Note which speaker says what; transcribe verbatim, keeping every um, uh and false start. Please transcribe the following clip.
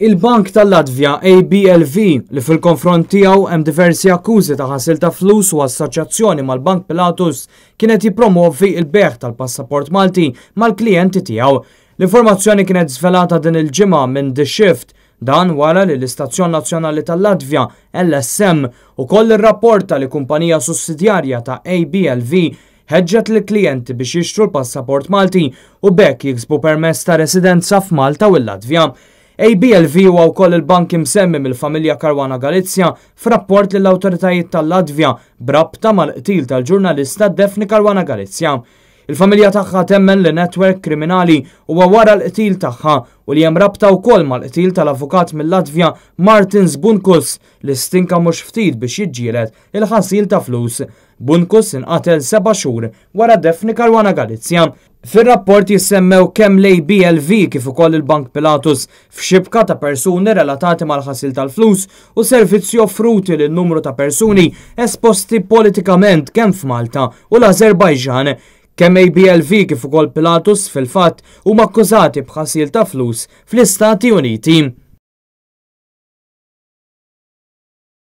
Speaker 1: Il-Bank tal-Latvja A B L V li fil-konfront tiegħu hemm diversi akkużi ta' ħasil ta' flus u assoċjazzjoni mal-Bank Pilatus kienet jippromovi il-beħ tal-passaport Malti mal-klijenti tiegħu. L-informazzjoni kienet żvelata din il-ġimgħa minn The Shift, dan wara li l-Istazzjon Nazzjonali tal-Latvja L S M ukoll irrapporta li kumpanija sussidjarja ta' A B L V ħeġġet li klijenti biex jixtru l-passaport Malti u bekk jiksbu permess ta' residenza f'Malta u l-Latvja. A B L V huwa wkoll il-bank imsemmi mill-familja Caruana Galizia f'rapport lill awtoritajiet tal-Latvja brabta mal-qtil tal-ġurnalista Daphne Caruana Galizia. Il-familja tagħha temmen li netwerk kriminali huwa wara l-qtil tagħha u li hemm rabta wkoll mal-qtil tal-avukat mill-Latvja Martins Bunkus li stinka mhux ftit biex jiġġieled il-ħasil ta' flus. Bunkus inqatel seba' xhur wara Daphne Caruana Galizia. Fir-rapport jissemmew kemm l-A B L V kif ukoll il-Bank Pilatus f'xibka ta' persuni relatati mal-ħasil tal-flus u servizzi offruti lil numru ta' persuni esposti politikament kemm f'Malta u l-Azerbajġan. Kemm A B L V kif ukoll Pilatus fil-fatt huma akkużati b'ħasil ta' flus fl-Istati Uniti.